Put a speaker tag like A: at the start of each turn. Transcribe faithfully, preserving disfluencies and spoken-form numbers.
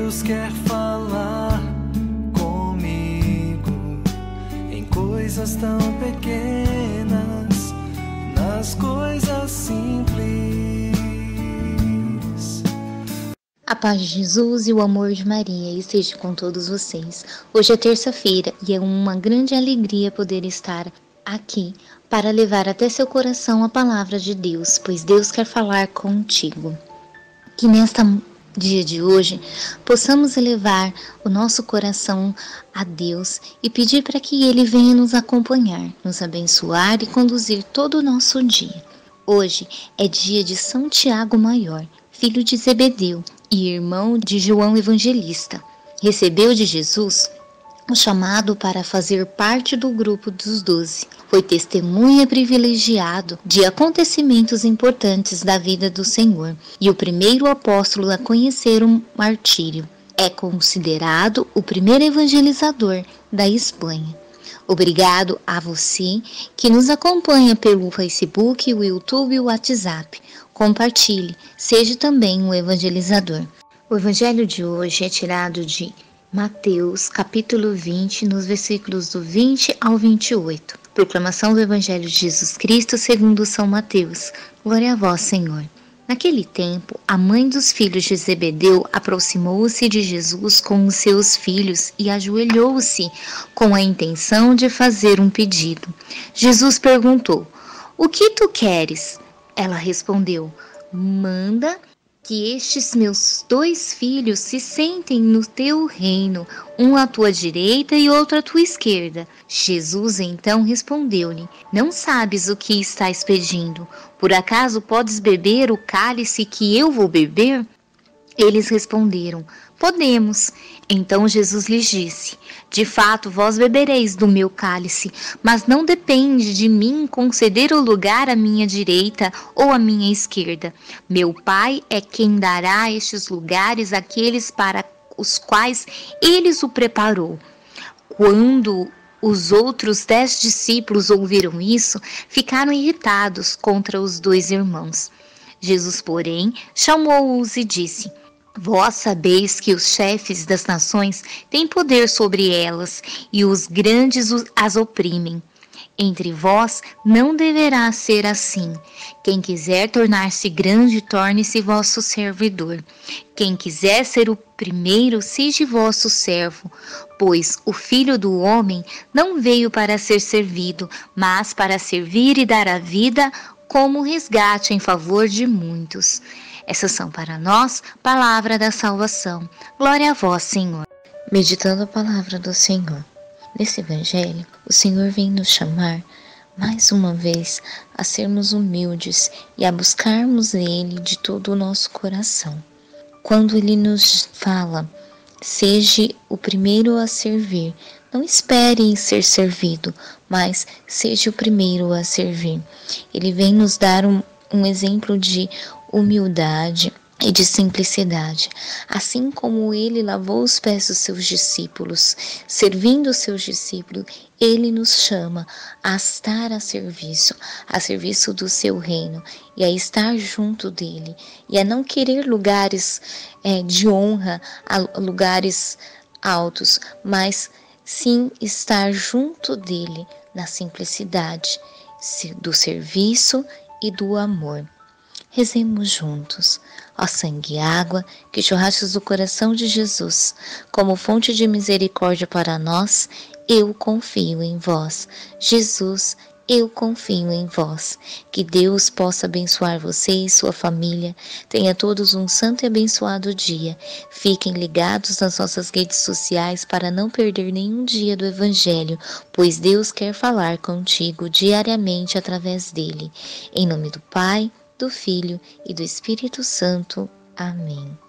A: Deus quer falar comigo em coisas tão pequenas, nas coisas simples.
B: A paz de Jesus e o amor de Maria esteja com todos vocês. Hoje é terça-feira e é uma grande alegria poder estar aqui para levar até seu coração a palavra de Deus, pois Deus quer falar contigo. Que nesta dia de hoje possamos elevar o nosso coração a Deus e pedir para que Ele venha nos acompanhar, nos abençoar e conduzir todo o nosso dia. Hoje é dia de São Tiago Maior, filho de Zebedeu e irmão de João Evangelista. Recebeu de Jesus o chamado para fazer parte do grupo dos doze. Foi testemunha privilegiado de acontecimentos importantes da vida do Senhor e o primeiro apóstolo a conhecer o martírio. É considerado o primeiro evangelizador da Espanha. Obrigado a você que nos acompanha pelo Facebook, o YouTube e o WhatsApp. Compartilhe, seja também um evangelizador. O evangelho de hoje é tirado de Mateus, capítulo vinte, nos versículos do vinte ao vinte e oito. Proclamação do Evangelho de Jesus Cristo segundo São Mateus. Glória a vós, Senhor. Naquele tempo, a mãe dos filhos de Zebedeu aproximou-se de Jesus com os seus filhos e ajoelhou-se com a intenção de fazer um pedido. Jesus perguntou: "O que tu queres?" Ela respondeu: "Manda que estes meus dois filhos se sentem no teu reino, um à tua direita e outro à tua esquerda." Jesus então respondeu-lhe: "Não sabes o que estás pedindo? Por acaso podes beber o cálice que eu vou beber?" Eles responderam: "Podemos." Então Jesus lhes disse: "De fato, vós bebereis do meu cálice, mas não depende de mim conceder o lugar à minha direita ou à minha esquerda. Meu Pai é quem dará estes lugares àqueles para os quais Ele o preparou." Quando os outros dez discípulos ouviram isso, ficaram irritados contra os dois irmãos. Jesus, porém, chamou-os e disse: "Vós sabeis que os chefes das nações têm poder sobre elas e os grandes as oprimem. Entre vós não deverá ser assim. Quem quiser tornar-se grande, torne-se vosso servidor. Quem quiser ser o primeiro, seja vosso servo. Pois o Filho do Homem não veio para ser servido, mas para servir e dar a vida como resgate em favor de muitos." Essas são para nós palavra da salvação. Glória a vós, Senhor. Meditando a palavra do Senhor. Nesse evangelho, o Senhor vem nos chamar, mais uma vez, a sermos humildes e a buscarmos Ele de todo o nosso coração. Quando Ele nos fala: "Seja o primeiro a servir", não espere em ser servido, mas seja o primeiro a servir. Ele vem nos dar um, um exemplo de humildade e de simplicidade. Assim como Ele lavou os pés dos seus discípulos, servindo os seus discípulos, Ele nos chama a estar a serviço, a serviço do seu reino, e a estar junto dele, e a não querer lugares é, de honra, a lugares altos, mas sim estar junto dele na simplicidade do serviço e do amor. Rezemos juntos. Ó sangue e água, que jorrastes do coração de Jesus, como fonte de misericórdia para nós, eu confio em vós. Jesus, eu confio em vós. Que Deus possa abençoar você e sua família. Tenha todos um santo e abençoado dia. Fiquem ligados nas nossas redes sociais para não perder nenhum dia do Evangelho, pois Deus quer falar contigo diariamente através dele. Em nome do Pai, do Filho e do Espírito Santo. Amém.